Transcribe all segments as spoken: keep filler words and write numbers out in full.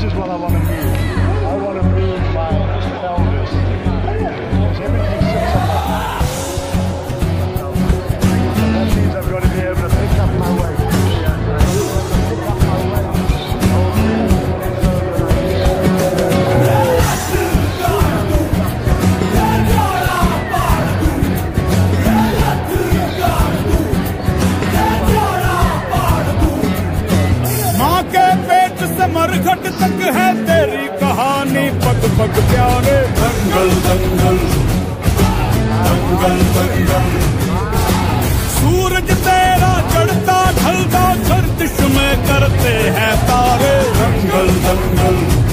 is what I want to move. I want to move my pelvis. Because everything sits on my back. And that means I've got to be able to pick up my weight. Pick up my weight. माँ के पेट से मरघट तक है तेरी कहानी, पग पग प्यारे। दंगल दंगल दंगल दंगल, सूरज तेरा चढ़ता ढलता गर्दिश में करते हैं तारे। दंगल दंगल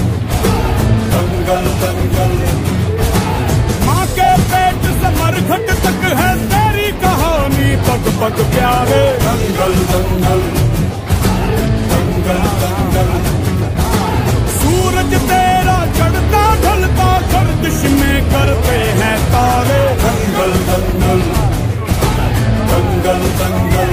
दंगल दंगल, माँ के पेट से मरघट तक है तेरी कहानी, पग पग प्यारे। दंगल दंगल दंगल दंगल, सूरज तेरा चढ़ता ढलता गर्दिश में करते हैं तारे। दंगल दंगल दंगल दंगल,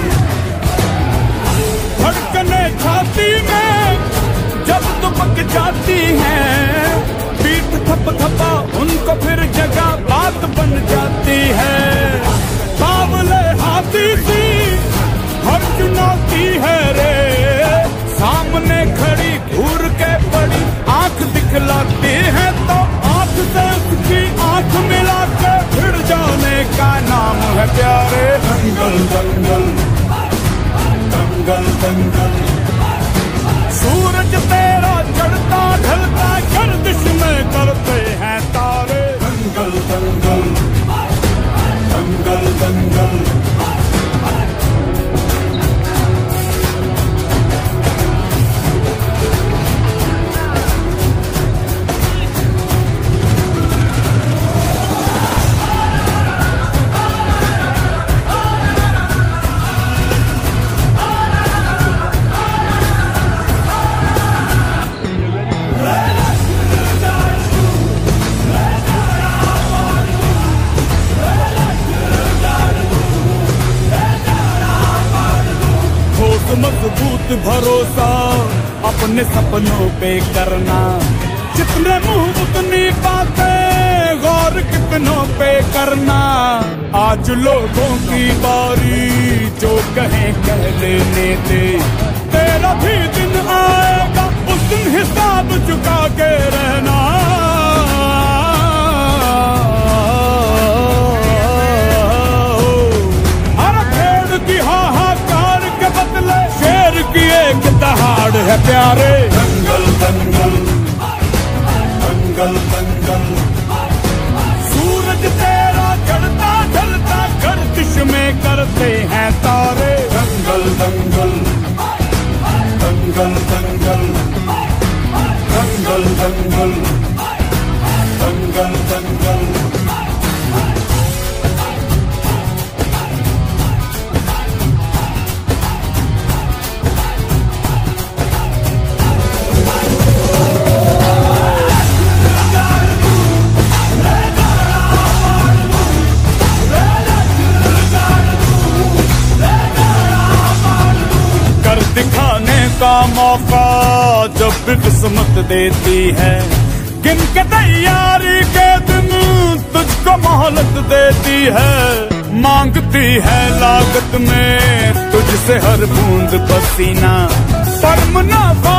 धड़कने छाती में जब दुबक जाती हैं, पीठ थप थपा उनको फिर जगह बात बन जाती है। बावले हाथी सी हर चुनौती है रे, सामने खड़ी घूर के बड़ी आंख दिखलाती है, तो आंख से उसकी आंख मिला के फिर जाने का नाम है प्यारे। दंगल दंगल दंगल दंगल, सूरज तेरा चढ़ता ढलता गर्दिश में करते हैं तारे। दंगल दंगल दंगल दंगल, मजबूत भरोसा अपने सपनों पे करना, जितने मुंह उतनी बातें, गौर कितनों पे करना। आज लोगों की बारी, जो कहें कह लेने दे, तेरा भी दिन आएगा उस दिन हिसाब चुका के रहना। हर खेड़ की हाहाकार के बदले शेर की एक दहाड़ है प्यारे। दंगल दंगल दंगल दंगल, सूरज तेरा चढ़ता ढलता गर्दिश में करते हैं तारे। दंगल दंगल दंगल दंगल दंगल दंगल दंगल दंगल, दिखाने का मौका जब भी किस्मत देती है, गिन के तैयारी के दिन तुझको मोहलत देती है। मांगती है लागत में तुझसे हर बूंद पसीना, पर मुनाफा